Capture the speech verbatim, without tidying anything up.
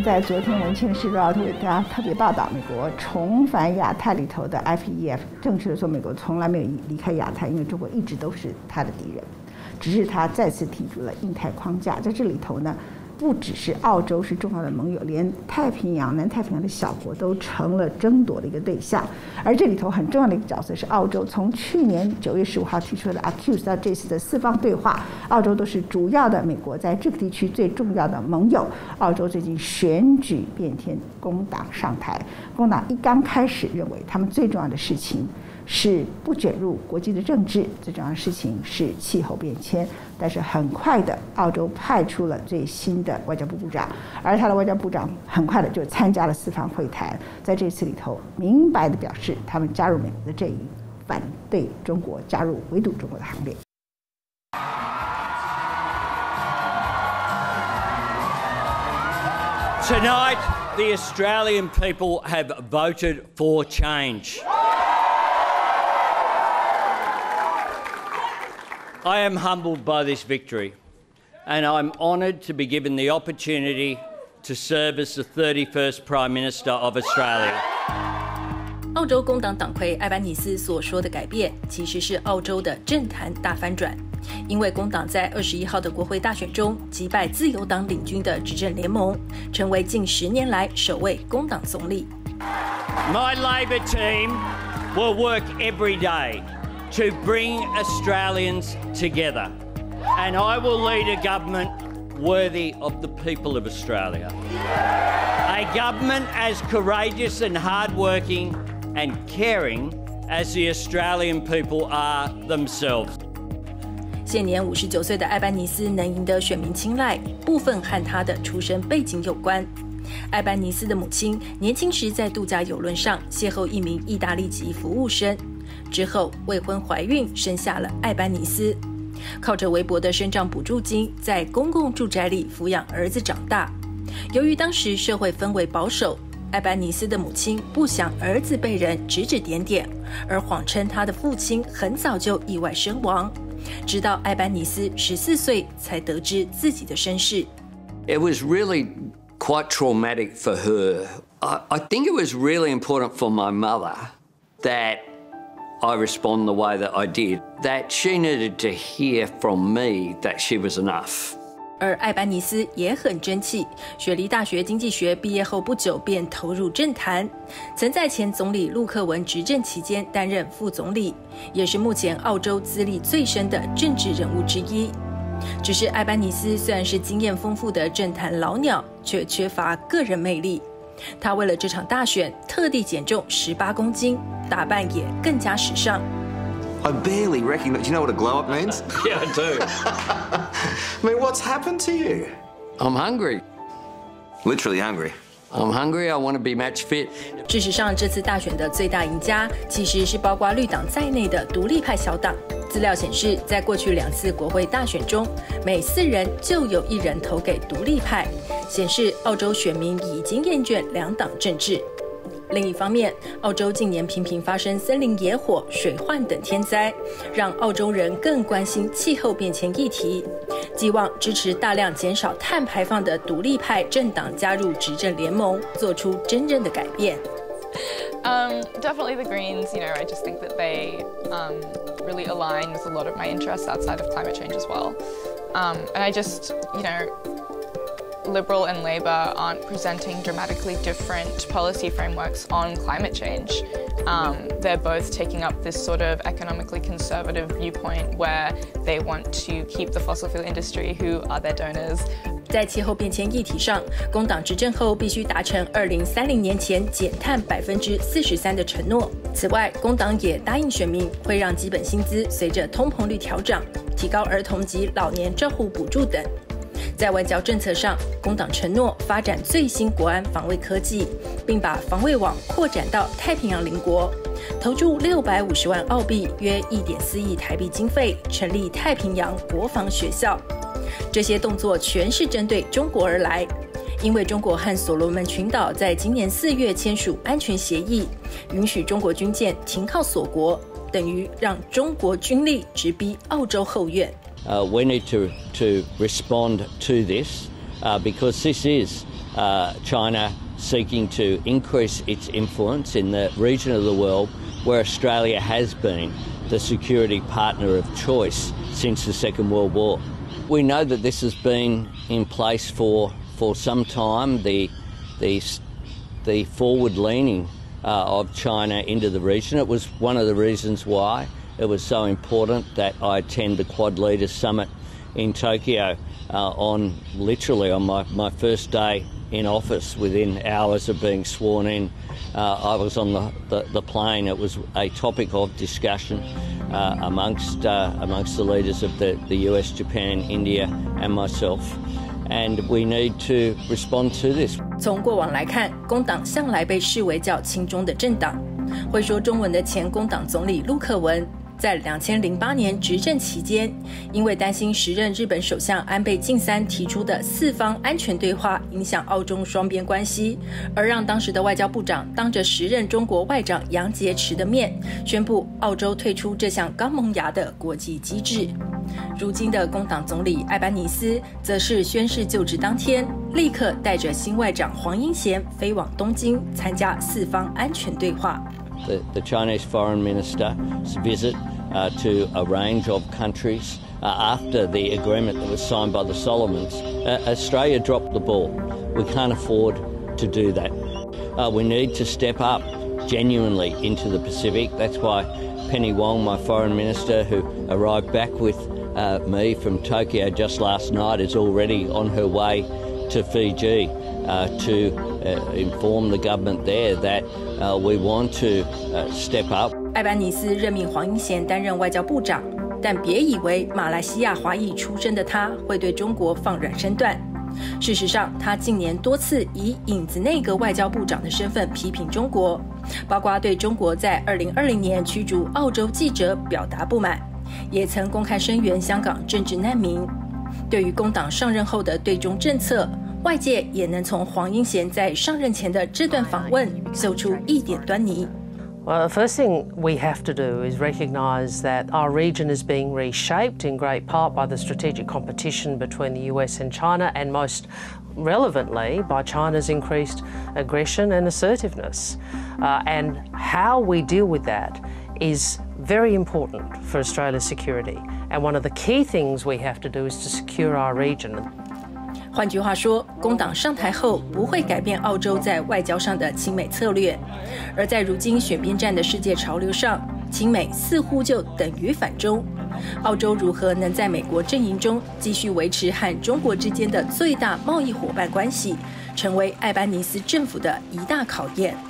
在昨天文茜时报为大家特别报道，美国重返亚太里头的 F E F， 正式的说，美国从来没有离开亚太，因为中国一直都是他的敌人，只是他再次提出了印太框架。在这里头呢，不只是澳洲是重要的盟友，连太平洋、南太平洋的小国都成了争夺的一个对象。而这里头很重要的一个角色是澳洲，从去年九月十五号提出的 A Q U S 到这次的四方对话，澳洲都是主要的美国在这个地区最重要的盟友。澳洲最近选举变天，工党上台，工党一刚开始认为他们最重要的事情是不卷入国际的政治，最重要的事情是气候变迁。但是很快的，澳洲派出了最新的外交部部长，而他的外交部长很快的就参加了四方会谈，在这次里头明白的表示，他们加入美国的阵营，反对中国加入围堵中国的行列。 Tonight, the Australian people have voted for change. I am humbled by this victory, and I'm honoured to be given the opportunity to serve as the thirty-first Prime Minister of Australia. 澳洲工党党魁艾班尼斯所说的改变，其实是澳洲的政坛大翻转，因为工党在二十一号的国会大选中击败自由党领军的执政联盟，成为近十年来首位工党总理。 My Labor team will work every day to bring Australians together, and I will lead a government worthy of the people of Australia. A government as courageous and hardworking and caring as the Australian people are themselves. 现年五十九岁的艾班尼斯能赢得选民青睐，部分和他的出身背景有关。艾班尼斯的母亲年轻时在度假邮轮上邂逅一名意大利籍服务生，之后未婚怀孕，生下了艾班尼斯。靠着微薄的生长补助金，在公共住宅里抚养儿子长大。由于当时社会氛围保守，艾班尼斯的母亲不想儿子被人指指点点，而谎称他的父亲很早就意外身亡。直到艾班尼斯十四岁才得知自己的身世。 It was really quite traumatic for her. I, I think it was really important for my mother that I respond the way that I did, that she needed to hear from me that she was enough. 而艾班尼斯也很争气，雪梨大学经济学毕业后不久便投入政坛，曾在前总理陆克文执政期间担任副总理，也是目前澳洲资历最深的政治人物之一。只是艾班尼斯虽然是经验丰富的政坛老鸟，却缺乏个人魅力。他为了这场大选特地减重十八公斤，打扮也更加时尚。 I barely recognize. Do you know what a glow up means? Yeah, I do. I mean, what's happened to you? I'm hungry. Literally hungry. I'm hungry. I want to be match fit. 事实上，这次大选的最大赢家其实是包括绿党在内的独立派小党。资料显示，在过去两次国会大选中，每四人就有一人投给独立派，显示澳洲选民已经厌倦两党政治。另一方面，澳洲近年频频发生森林野火、水患等天灾，让澳洲人更关心气候变迁议题，寄望支持大量减少碳排放的独立派政党加入执政联盟，做出真正的改变。 Um, definitely the Greens, you know, I just think that they um, really align with a lot of my interests outside of climate change as well. Um, and I just, you know, Liberal and Labor aren't presenting dramatically different policy frameworks on climate change. Um, they're both taking up this sort of economically conservative viewpoint where they want to keep the fossil fuel industry, who are their donors. 在气候变迁议题上，工党执政后必须达成二零三零年前减碳百分之四十三的承诺。此外，工党也答应选民会让基本薪资随着通膨率调涨，提高儿童及老年照护补助等。在外交政策上，工党承诺发展最新国安防卫科技，并把防卫网扩展到太平洋邻国，投注六百五十万澳币（约一点四亿台币）经费，成立太平洋国防学校。这些动作全是针对中国而来，因为中国和所罗门群岛在今年四月签署安全协议，允许中国军舰停靠锁国，等于让中国军力直逼澳洲后院。 Uh, we need to, to respond to this uh, because this is uh, China seeking to increase its influence in the region of the world where Australia has been the security partner of choice since the Second World War. We know that this has been in place for, for some time, the, the, the forward-leaning uh, of China into the region. It was one of the reasons why it was so important that I attend the Quad Leaders Summit in Tokyo uh, on literally on my, my first day in office. Within hours of being sworn in, uh, I was on the, the, the plane. It was a topic of discussion uh, amongst uh, amongst the leaders of the, the U S, Japan, India and myself. And we need to respond to this. 从过往来看，工党向来被视为较亲中的政党。会说中文的前工党总理陆克文，在两千零八年执政期间，因为担心时任日本首相安倍晋三提出的四方安全对话影响澳中双边关系，而让当时的外交部长当着时任中国外长杨洁篪的面，宣布澳洲退出这项刚萌芽的国际机制。如今的工党总理艾班尼斯则是宣誓就职当天，立刻带着新外长黄英贤飞往东京参加四方安全对话。 The, the Chinese foreign minister's visit uh, to a range of countries uh, after the agreement that was signed by the Solomons, uh, Australia dropped the ball. We can't afford to do that. Uh, we need to step up genuinely into the Pacific. That's why Penny Wong, my foreign minister, who arrived back with uh, me from Tokyo just last night, is already on her way to Fiji uh, to uh, inform the government there that uh, we want to uh, step up. 艾班尼斯任命黄英贤担任外交部长，但别以为马来西亚华裔出身的他会对中国放软身段。事实上，他近年多次以影子内阁外交部长的身份批评中国，包括对中国在二零二零年驱逐澳洲记者表达不满，也曾公开声援香港政治难民。对于工党上任后的对中政策，外界也能从黄英贤在上任前的这段访问嗅出一点端倪。 Well, the first thing we have to do is recognise that our region is being reshaped in great part by the strategic competition between the U S and China, and most relevantly by China's increased aggression and assertiveness. Uh, and how we deal with that is very important for Australia's security. And one of the key things we have to do is to secure our region. 换句话说，工党上台后不会改变澳洲在外交上的亲美策略，而在如今选边站的世界潮流上，亲美似乎就等于反中。澳洲如何能在美国阵营中继续维持和中国之间的最大贸易伙伴关系，成为艾班尼斯政府的一大考验。